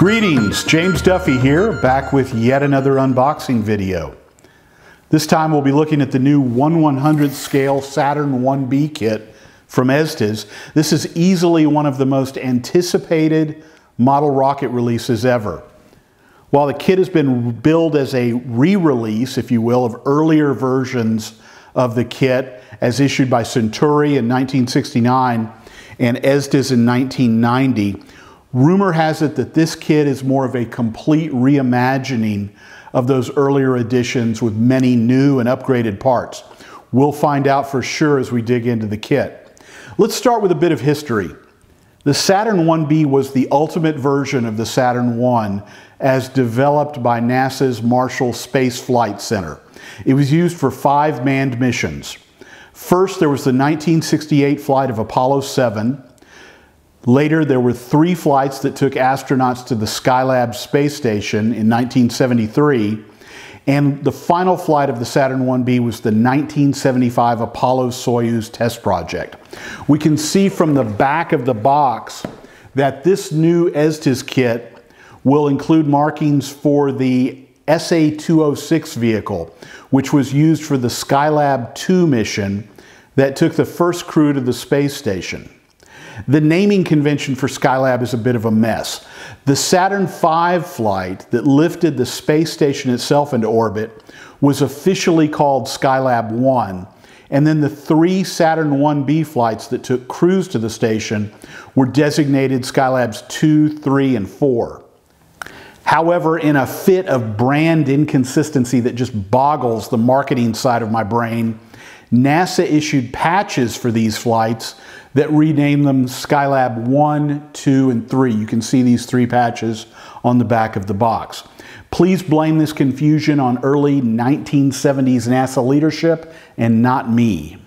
Greetings, James Duffy here, back with yet another unboxing video. This time we'll be looking at the new 1/100th scale Saturn 1B kit from Estes. This is easily one of the most anticipated model rocket releases ever. While the kit has been billed as a re-release, if you will, of earlier versions of the kit as issued by Centauri in 1969 and Estes in 1990, rumor has it that this kit is more of a complete reimagining of those earlier editions with many new and upgraded parts. We'll find out for sure as we dig into the kit. Let's start with a bit of history. The Saturn 1B was the ultimate version of the Saturn 1 as developed by NASA's Marshall Space Flight Center. It was used for 5 manned missions. First, there was the 1968 flight of Apollo 7. Later, there were 3 flights that took astronauts to the Skylab space station in 1973. And the final flight of the Saturn 1B was the 1975 Apollo-Soyuz test project. We can see from the back of the box that this new Estes kit will include markings for the SA-206 vehicle, which was used for the Skylab 2 mission that took the first crew to the space station. The naming convention for Skylab is a bit of a mess. The Saturn V flight that lifted the space station itself into orbit was officially called Skylab 1, and then the 3 Saturn 1B flights that took crews to the station were designated Skylabs 2, 3, and 4. However, in a fit of brand inconsistency that just boggles the marketing side of my brain, NASA issued patches for these flights that renamed them Skylab 1, 2, and 3. You can see these 3 patches on the back of the box. Please blame this confusion on early 1970s NASA leadership and not me.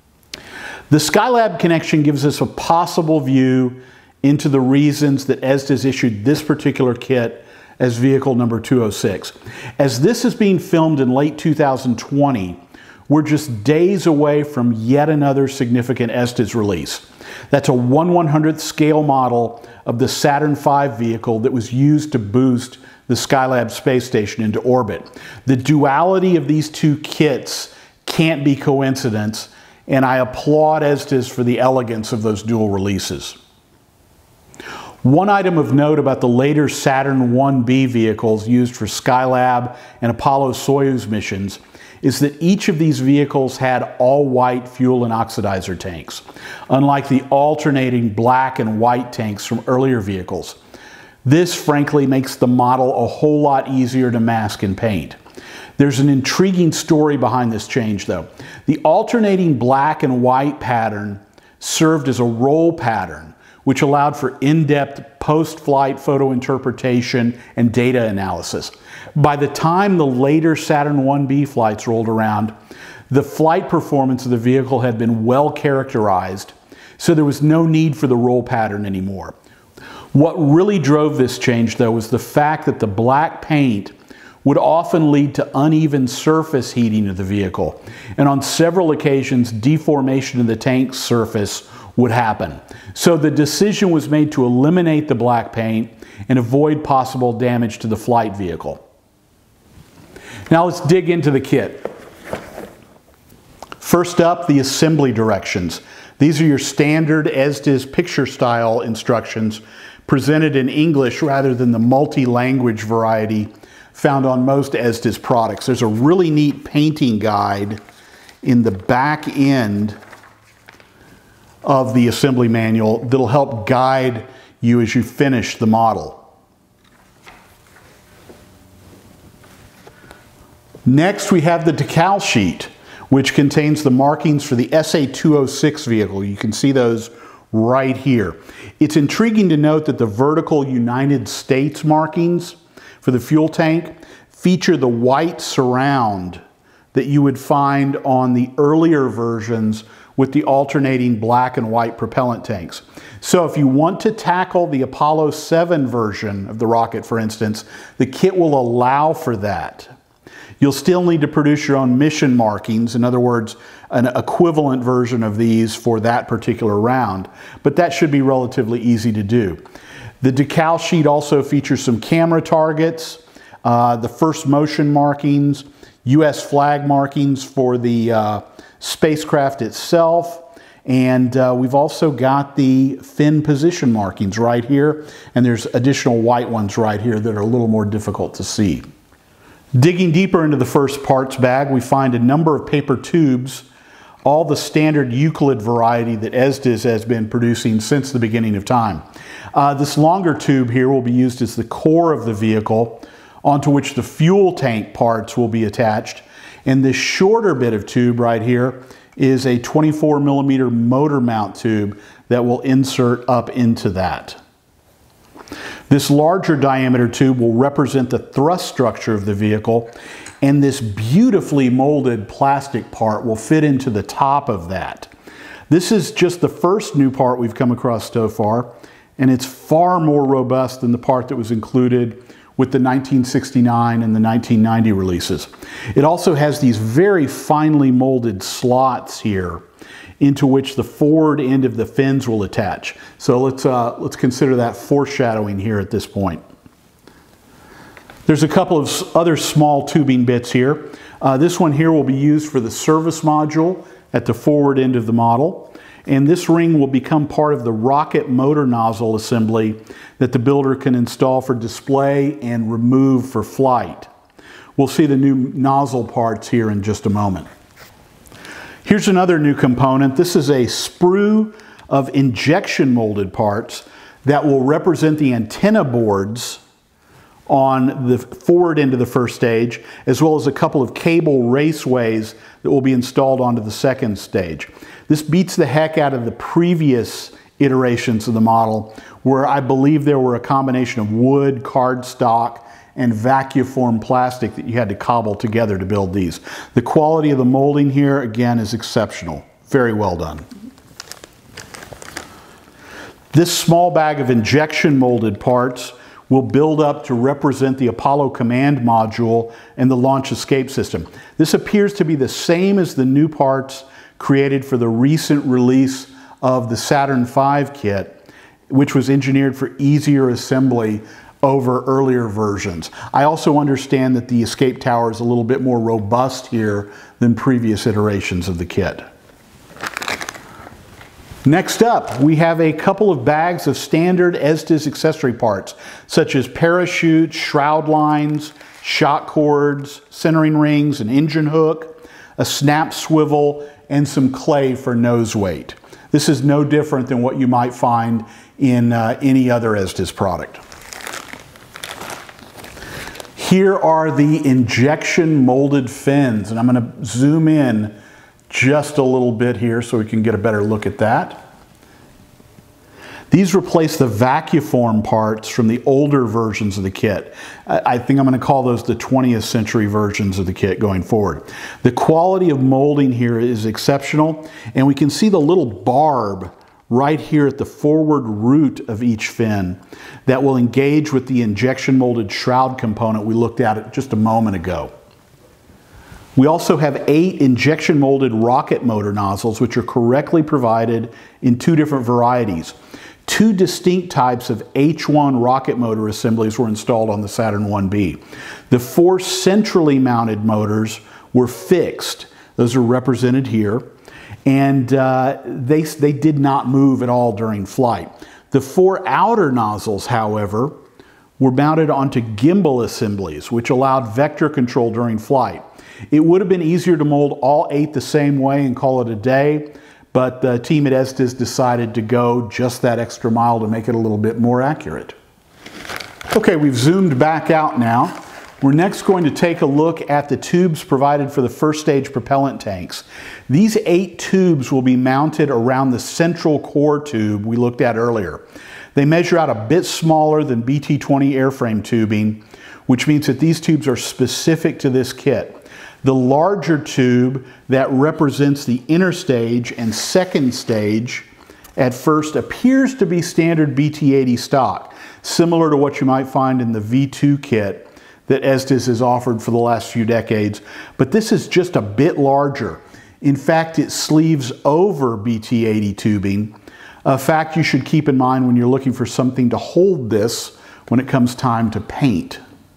The Skylab connection gives us a possible view into the reasons that Estes issued this particular kit as vehicle number 206. As this is being filmed in late 2020, we're just days away from yet another significant Estes release. That's a 1/100th scale model of the Saturn V vehicle that was used to boost the Skylab space station into orbit. The duality of these 2 kits can't be coincidence, and I applaud Estes for the elegance of those dual releases. One item of note about the later Saturn 1B vehicles used for Skylab and Apollo-Soyuz missions is that each of these vehicles had all-white fuel and oxidizer tanks, unlike the alternating black and white tanks from earlier vehicles. This, frankly, makes the model a whole lot easier to mask and paint. There's an intriguing story behind this change, though. The alternating black and white pattern served as a roll pattern, which allowed for in-depth post-flight photo interpretation and data analysis. By the time the later Saturn 1B flights rolled around, the flight performance of the vehicle had been well characterized, so there was no need for the roll pattern anymore. What really drove this change, though, was the fact that the black paint would often lead to uneven surface heating of the vehicle, and on several occasions, deformation of the tank surface would happen. So the decision was made to eliminate the black paint and avoid possible damage to the flight vehicle. Now let's dig into the kit. First up, the assembly directions. These are your standard Estes picture style instructions presented in English rather than the multi-language variety found on most Estes products. There's a really neat painting guide in the back end of the assembly manual that'll help guide you as you finish the model. Next, we have the decal sheet, which contains the markings for the SA-206 vehicle. You can see those right here. It's intriguing to note that the vertical United States markings for the fuel tank feature the white surround that you would find on the earlier versions with the alternating black and white propellant tanks. So if you want to tackle the Apollo 7 version of the rocket, for instance, the kit will allow for that. You'll still need to produce your own mission markings, in other words, an equivalent version of these for that particular round, but that should be relatively easy to do. The decal sheet also features some camera targets, the first motion markings, U.S. flag markings for the spacecraft itself, and we've also got the fin position markings right here, and there's additional white ones right here that are a little more difficult to see. Digging deeper into the first parts bag, we find a number of paper tubes, all the standard Euclid variety that Estes has been producing since the beginning of time. This longer tube here will be used as the core of the vehicle, onto which the fuel tank parts will be attached. And this shorter bit of tube right here is a 24mm motor mount tube that will insert up into that. This larger diameter tube will represent the thrust structure of the vehicle, and this beautifully molded plastic part will fit into the top of that. This is just the first new part we've come across so far, and it's far more robust than the part that was included with the 1969 and the 1990 releases. It also has these very finely molded slots here into which the forward end of the fins will attach. So let's consider that foreshadowing here at this point. There's a couple of other small tubing bits here. This one here will be used for the service module at the forward end of the model. And this ring will become part of the rocket motor nozzle assembly that the builder can install for display and remove for flight. We'll see the new nozzle parts here in just a moment. Here's another new component. This is a sprue of injection molded parts that will represent the antenna boards on the forward end of the first stage, as well as a couple of cable raceways that will be installed onto the second stage. This beats the heck out of the previous iterations of the model, where I believe there were a combination of wood, cardstock, and vacuum plastic that you had to cobble together to build these. The quality of the molding here, again, is exceptional. Very well done. This small bag of injection molded parts will build up to represent the Apollo command module and the launch escape system. This appears to be the same as the new parts created for the recent release of the Saturn V kit, which was engineered for easier assembly over earlier versions. I also understand that the escape tower is a little bit more robust here than previous iterations of the kit. Next up, we have a couple of bags of standard Estes accessory parts, such as parachutes, shroud lines, shock cords, centering rings, an engine hook, a snap swivel, and some clay for nose weight. This is no different than what you might find in any other Estes product. Here are the injection molded fins, and I'm going to zoom in just a little bit here so we can get a better look at that. These replace the vacuform parts from the older versions of the kit. I think I'm going to call those the 20th century versions of the kit going forward. The quality of molding here is exceptional, and we can see the little barb right here at the forward root of each fin that will engage with the injection molded shroud component we looked at just a moment ago. We also have 8 injection molded rocket motor nozzles, which are correctly provided in 2 different varieties. 2 distinct types of H1 rocket motor assemblies were installed on the Saturn 1B. The 4 centrally mounted motors were fixed. Those are represented here. And they did not move at all during flight. The 4 outer nozzles, however, were mounted onto gimbal assemblies, which allowed vector control during flight. It would have been easier to mold all 8 the same way and call it a day, but the team at Estes decided to go just that extra mile to make it a little bit more accurate. Okay, we've zoomed back out now. We're next going to take a look at the tubes provided for the first stage propellant tanks. These 8 tubes will be mounted around the central core tube we looked at earlier. They measure out a bit smaller than BT-20 airframe tubing, which means that these tubes are specific to this kit. The larger tube that represents the inner stage and second stage at first appears to be standard BT-80 stock, similar to what you might find in the V2 kit that Estes has offered for the last few decades, but this is just a bit larger. In fact, it sleeves over BT-80 tubing, A fact you should keep in mind when you're looking for something to hold this when it comes time to paint.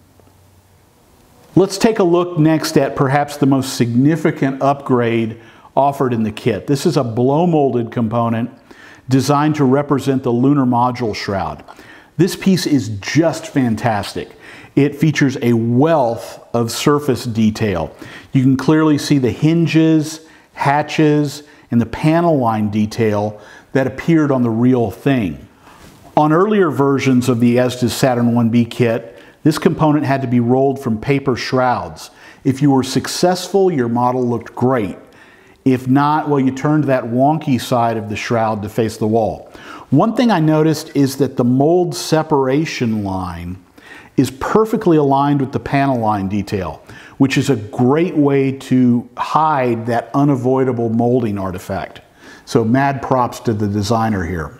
Let's take a look next at perhaps the most significant upgrade offered in the kit. This is a blow molded component designed to represent the lunar module shroud. This piece is just fantastic. It features a wealth of surface detail. You can clearly see the hinges, hatches, and the panel line detail that appeared on the real thing. On earlier versions of the Estes Saturn 1B kit, this component had to be rolled from paper shrouds. If you were successful, your model looked great. If not, well, you turned that wonky side of the shroud to face the wall. One thing I noticed is that the mold separation line is perfectly aligned with the panel line detail, which is a great way to hide that unavoidable molding artifact. So mad props to the designer here.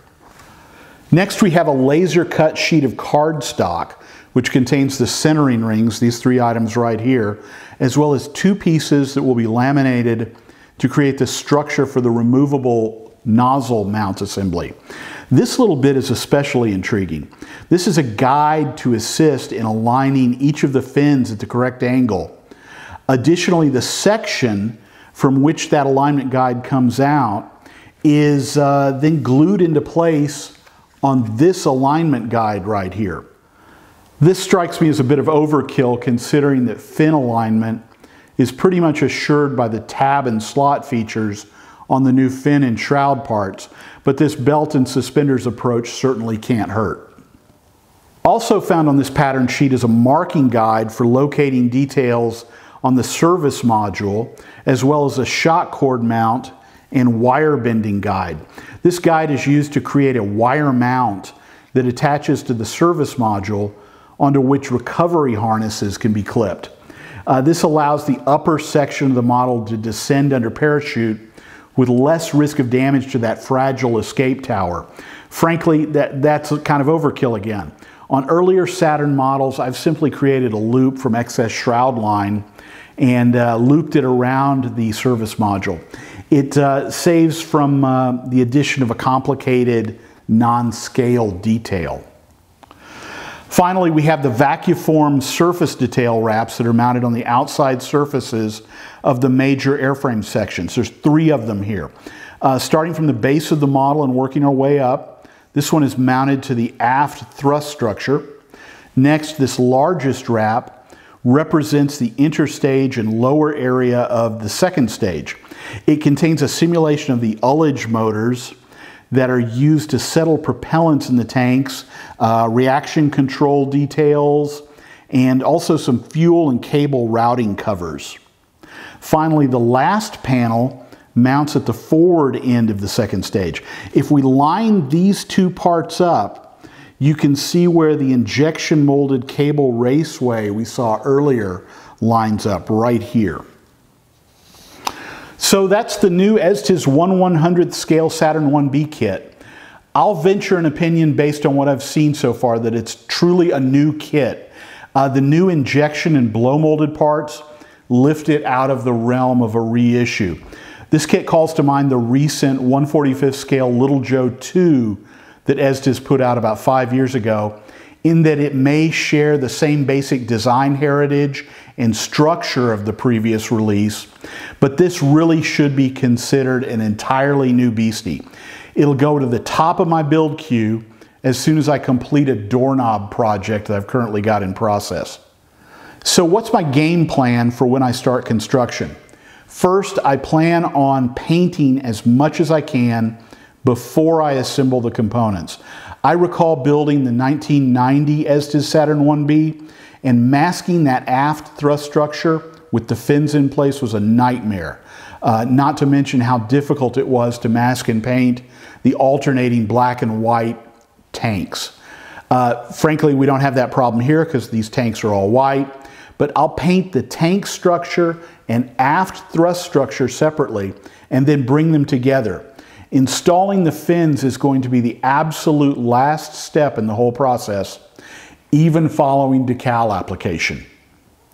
Next, we have a laser cut sheet of cardstock, which contains the centering rings, these three items right here, as well as two pieces that will be laminated to create the structure for the removable nozzle mount assembly. This little bit is especially intriguing. This is a guide to assist in aligning each of the fins at the correct angle. Additionally, the section from which that alignment guide comes out is then glued into place on this alignment guide right here. This strikes me as a bit of overkill, considering that fin alignment is pretty much assured by the tab and slot features on the new fin and shroud parts, but this belt and suspenders approach certainly can't hurt. Also found on this pattern sheet is a marking guide for locating details on the service module, as well as a shock cord mount and wire bending guide. This guide is used to create a wire mount that attaches to the service module, onto which recovery harnesses can be clipped. This allows the upper section of the model to descend under parachute with less risk of damage to that fragile escape tower. Frankly, that's kind of overkill again. On earlier Saturn models, I've simply created a loop from excess shroud line and looped it around the service module. It saves from the addition of a complicated non-scale detail. Finally, we have the vacuform surface detail wraps that are mounted on the outside surfaces of the major airframe sections. There's three of them here. Starting from the base of the model and working our way up, this one is mounted to the aft thrust structure. Next, this largest wrap represents the interstage and lower area of the second stage. It contains a simulation of the ullage motors that are used to settle propellants in the tanks, reaction control details, and also some fuel and cable routing covers. Finally, the last panel mounts at the forward end of the second stage. If we line these two parts up, you can see where the injection molded cable raceway we saw earlier lines up right here. So that's the new Estes 1/100th scale Saturn 1B kit. I'll venture an opinion based on what I've seen so far that it's truly a new kit. The new injection and blow molded parts lift it out of the realm of a reissue. This kit calls to mind the recent 1/45th scale Little Joe 2 that Estes put out about 5 years ago, in that it may share the same basic design heritage and structure of the previous release, but this really should be considered an entirely new beastie. It'll go to the top of my build queue as soon as I complete a doorknob project that I've currently got in process. So what's my game plan for when I start construction? First, I plan on painting as much as I can before I assemble the components. I recall building the 1990 Estes Saturn 1B, and masking that aft thrust structure with the fins in place was a nightmare. Not to mention how difficult it was to mask and paint the alternating black and white tanks. Frankly, we don't have that problem here because these tanks are all white, but I'll paint the tank structure and aft thrust structure separately and then bring them together. Installing the fins is going to be the absolute last step in the whole process, even following decal application.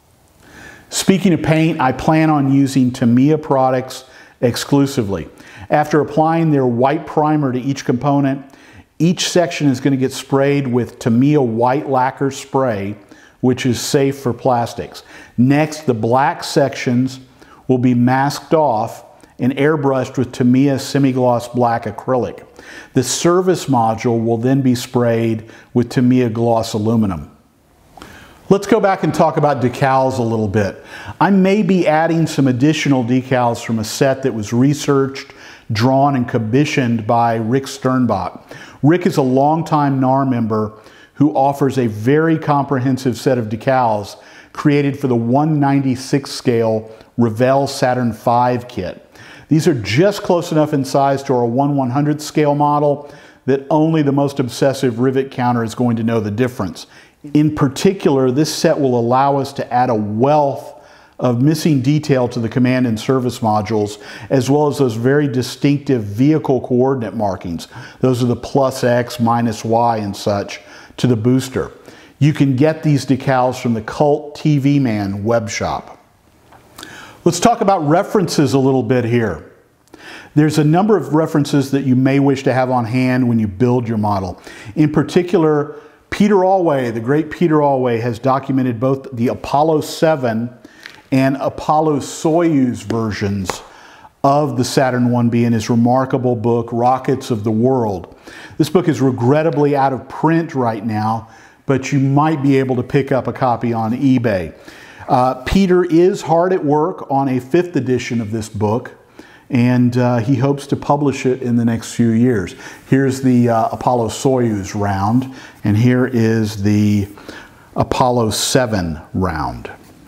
Speaking of paint, I plan on using Tamiya products exclusively. After applying their white primer to each component, each section is going to get sprayed with Tamiya white lacquer spray, which is safe for plastics. Next, the black sections will be masked off and airbrushed with Tamiya semi-gloss black acrylic. The service module will then be sprayed with Tamiya gloss aluminum. Let's go back and talk about decals a little bit. I may be adding some additional decals from a set that was researched, drawn, and commissioned by Rick Sternbach. Rick is a longtime NAR member who offers a very comprehensive set of decals created for the 1/96 scale Revell Saturn V kit. These are just close enough in size to our 1/100 scale model that only the most obsessive rivet counter is going to know the difference. In particular, this set will allow us to add a wealth of missing detail to the command and service modules, as well as those very distinctive vehicle coordinate markings. Those are the +X, -Y, and such to the booster. You can get these decals from the Cult TV Man web shop. Let's talk about references a little bit here. There's a number of references that you may wish to have on hand when you build your model. In particular, Peter Alway, the great Peter Alway, has documented both the Apollo 7 and Apollo Soyuz versions of the Saturn 1B in his remarkable book, Rockets of the World. This book is regrettably out of print right now, but you might be able to pick up a copy on eBay. Peter is hard at work on a 5th edition of this book, and he hopes to publish it in the next few years. Here's the Apollo Soyuz round, and here is the Apollo 7 round.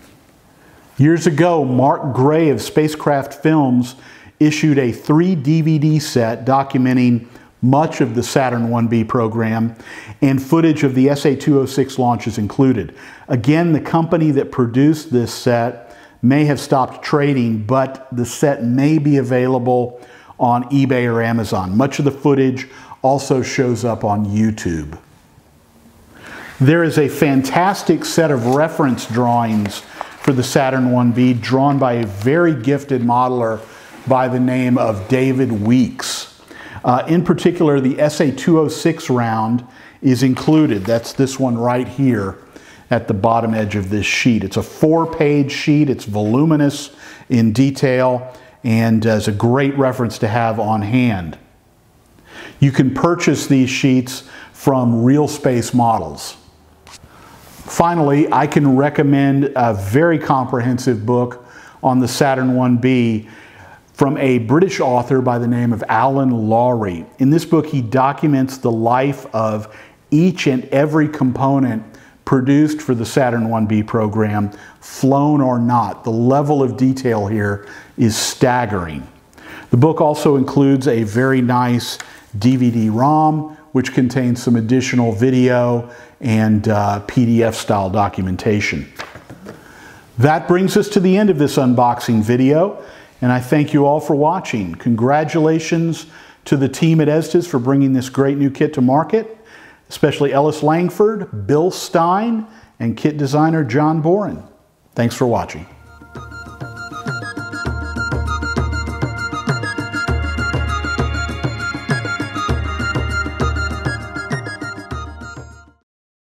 Years ago, Mark Gray of Spacecraft Films issued a 3 DVD set documenting much of the Saturn 1B program, and footage of the SA-206 launches included. Again, the company that produced this set may have stopped trading, but the set may be available on eBay or Amazon. Much of the footage also shows up on YouTube. There is a fantastic set of reference drawings for the Saturn 1B drawn by a very gifted modeler by the name of David Weeks. In particular, the SA-206 round is included. That's this one right here at the bottom edge of this sheet. It's a 4-page sheet. It's voluminous in detail and is a great reference to have on hand. You can purchase these sheets from Real Space Models. Finally, I can recommend a very comprehensive book on the Saturn 1B from a British author by the name of Alan Lowry. In this book, he documents the life of each and every component produced for the Saturn 1B program, flown or not. The level of detail here is staggering. The book also includes a very nice DVD-ROM, which contains some additional video and PDF-style documentation. That brings us to the end of this unboxing video, and I thank you all for watching. Congratulations to the team at Estes for bringing this great new kit to market, especially Ellis Langford, Bill Stein, and kit designer John Boren. Thanks for watching.